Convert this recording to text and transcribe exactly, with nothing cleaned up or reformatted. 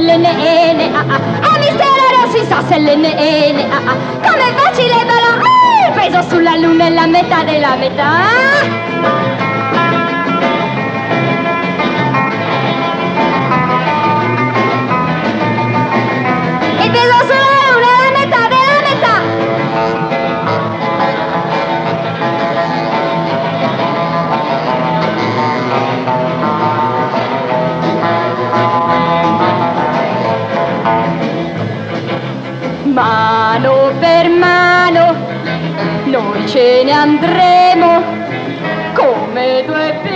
l'N N A A. È mistero, non si sa se l'N N A A. Come facile vola, eh, il peso sulla luna è la metà della metà. Mano per mano noi ce ne andremo come due